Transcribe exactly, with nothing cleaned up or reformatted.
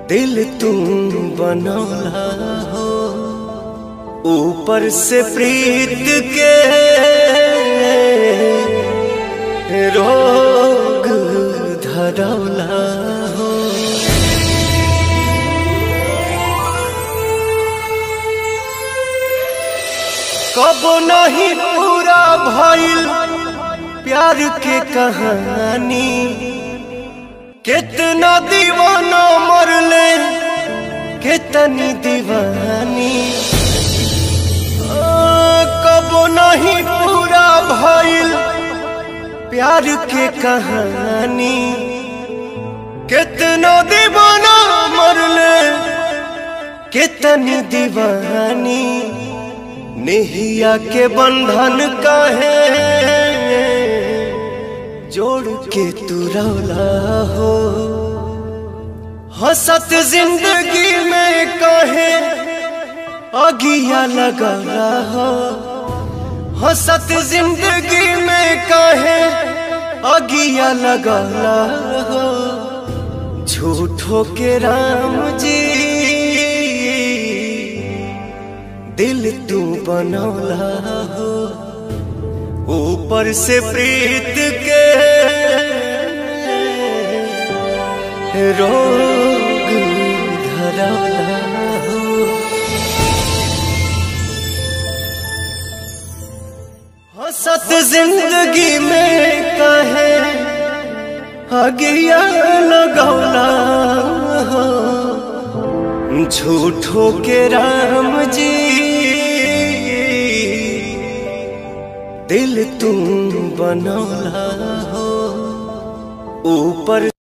दिल तुम बनौला हो, ऊपर से प्रीत के रोग धरौला हो। कब नहीं पूरा भइल प्यार के कहानी, कितना दीवाना मरले कितनी दीवानी। कब नहीं पूरा भइल प्यार के कहानी, कितना दीवाना मरले कितनी दीवानी। नेहिया के बंधन काहे जोड़ के तू रौला हो, हंसत जिंदगी में काहे अगिया लगौला हो। हंसत जिंदगी में काहे अगिया लगौला हो। झूठो के राम जी दिल तू बनौला हो, ऊपर से प्रीत के रोग धरौला हो। हंसत जिंदगी में काहे अगिया लगौला हो। झूठो के राम जी दिल तुम बनौला हो, ऊपर